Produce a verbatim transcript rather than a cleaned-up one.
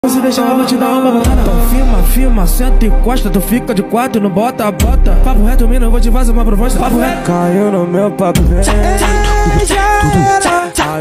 Se deixar eu vou te dar uma botada. Então firma, firma, senta e encosta. Tu fica de quatro, não bota, bota. Papo reto, mina, eu vou te fazer uma proposta. Papo reto. Caiu no meu papel.